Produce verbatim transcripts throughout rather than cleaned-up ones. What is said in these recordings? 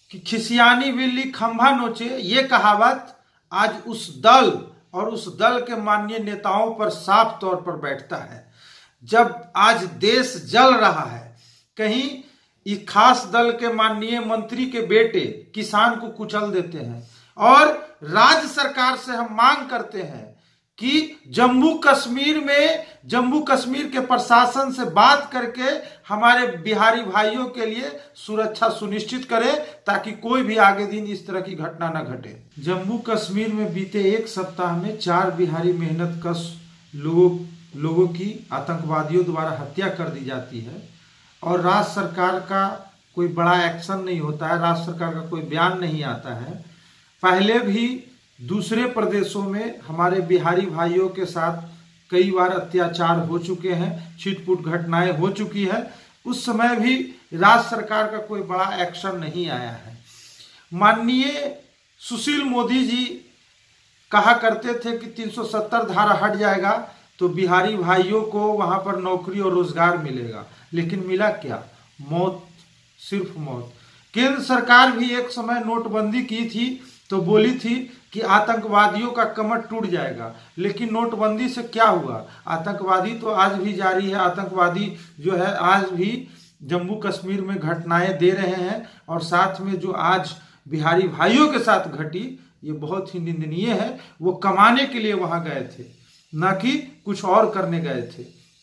कि खिसियानी बिल्ली खंभा नोचे, ये कहावत आज उस दल और उस दल के माननीय नेताओं पर साफ तौर पर बैठता है। जब आज देश जल रहा है, कहीं इस खास दल के माननीय मंत्री के बेटे किसान को कुचल देते हैं और राज्य सरकार से हम मांग करते हैं कि जम्मू कश्मीर में जम्मू कश्मीर के प्रशासन से बात करके हमारे बिहारी भाइयों के लिए सुरक्षा सुनिश्चित करें ताकि कोई भी आगे दिन इस तरह की घटना न घटे। जम्मू कश्मीर में बीते एक सप्ताह में चार बिहारी मेहनत कश लोगों लोगों की आतंकवादियों द्वारा हत्या कर दी जाती है और राज्य सरकार का कोई बड़ा एक्शन नहीं होता है, राज्य सरकार का कोई बयान नहीं आता है। पहले भी दूसरे प्रदेशों में हमारे बिहारी भाइयों के साथ कई बार अत्याचार हो चुके हैं, छिटपुट घटनाएं हो चुकी है, उस समय भी राज्य सरकार का कोई बड़ा एक्शन नहीं आया है। माननीय सुशील मोदी जी कहा करते थे कि तीन सौ सत्तर धारा हट जाएगा तो बिहारी भाइयों को वहां पर नौकरी और रोजगार मिलेगा, लेकिन मिला क्या? मौत, सिर्फ मौत। केंद्र सरकार भी एक समय नोटबंदी की थी तो बोली थी कि आतंकवादियों का कमर टूट जाएगा, लेकिन नोटबंदी से क्या हुआ? आतंकवादी तो आज भी जारी है। आतंकवादी जो है आज भी जम्मू कश्मीर में घटनाएं दे रहे हैं और साथ में जो आज बिहारी भाइयों के साथ घटी ये बहुत ही निंदनीय है। वो कमाने के लिए वहां गए थे, ना कि कुछ और करने गए थे।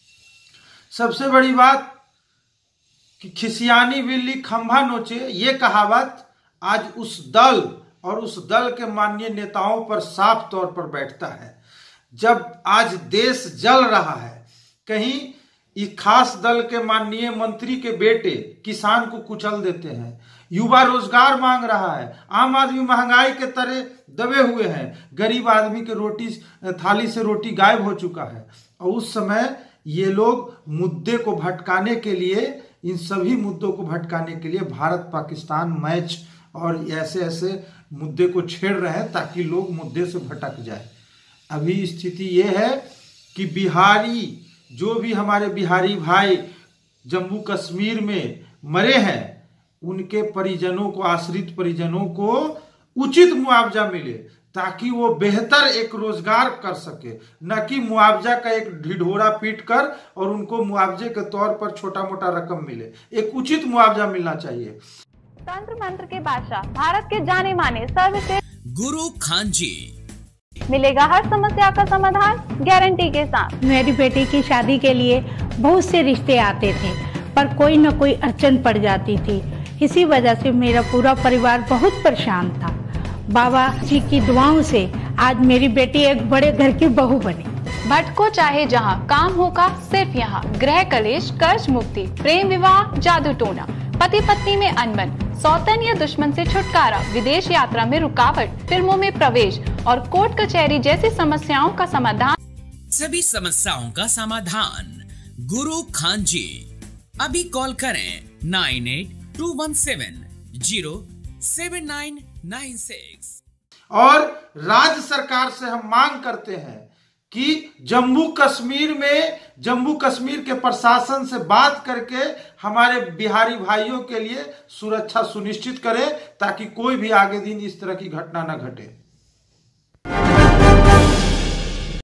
सबसे बड़ी बात कि खिसियानी बिल्ली खंभा नोचे, ये कहावत आज उस दल और उस दल के माननीय नेताओं पर साफ तौर पर बैठता है। जब आज देश जल रहा है, कहीं इस खास दल के माननीय मंत्री के बेटे किसान को कुचल देते हैं, युवा रोजगार मांग रहा है, आम आदमी महंगाई के तरे दबे हुए हैं, गरीब आदमी के रोटी थाली से रोटी गायब हो चुका है और उस समय ये लोग मुद्दे को भटकाने के लिए, इन सभी मुद्दों को भटकाने के लिए भारत पाकिस्तान मैच और ऐसे ऐसे मुद्दे को छेड़ रहे हैं ताकि लोग मुद्दे से भटक जाए। अभी स्थिति ये है कि बिहारी, जो भी हमारे बिहारी भाई जम्मू कश्मीर में मरे हैं, उनके परिजनों को, आश्रित परिजनों को उचित मुआवजा मिले ताकि वो बेहतर एक रोजगार कर सके, न कि मुआवजा का एक ढिढोरा पीट कर और उनको मुआवजे के तौर पर छोटा मोटा रकम मिले। एक उचित मुआवजा मिलना चाहिए। तंत्र मंत्र के बादशाह, भारत के जाने माने सर्वश्रेष्ठ गुरु खान जी, मिलेगा हर समस्या का समाधान गारंटी के साथ। मेरी बेटी की शादी के लिए बहुत से रिश्ते आते थे पर कोई न कोई अड़चन पड़ जाती थी। इसी वजह से मेरा पूरा परिवार बहुत परेशान था। बाबा जी की दुआओं से आज मेरी बेटी एक बड़े घर की बहू बनी। भटको चाहे जहां, काम होगा सिर्फ यहाँ। गृह कलेश, कर्ज मुक्ति, प्रेम विवाह, जादू टोना, पति पत्नी में अनबन, सौतन या दुश्मन से छुटकारा, विदेश यात्रा में रुकावट, फिल्मों में प्रवेश और कोर्ट कचहरी जैसी समस्याओं का समाधान। सभी समस्याओं का समाधान गुरु खान जी। अभी कॉल करें nine eight two one seven zero seven nine nine six. और राज्य सरकार से हम मांग करते हैं कि जम्मू कश्मीर में जम्मू कश्मीर के प्रशासन से बात करके हमारे बिहारी भाइयों के लिए सुरक्षा सुनिश्चित करें ताकि कोई भी आगे दिन इस तरह की घटना न घटे।